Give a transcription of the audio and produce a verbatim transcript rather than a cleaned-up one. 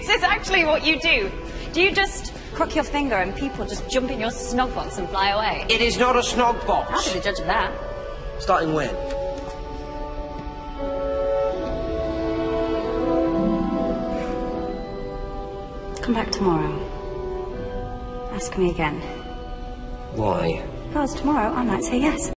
this actually what you do? Do you just crook your finger and people just jump in your snog box and fly away? It is not a snog box. I'll be the judge of that. Starting when? Come back tomorrow. Ask me again. Why? Because tomorrow I might say yes.